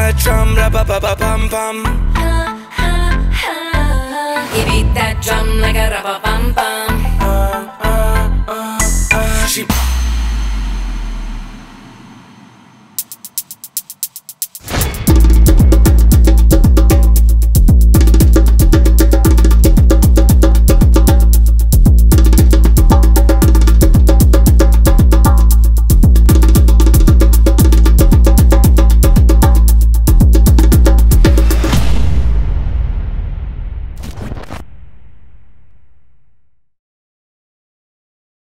that drum, ra pa pa pa pam pam. He beat that drum like a rubber bum bum.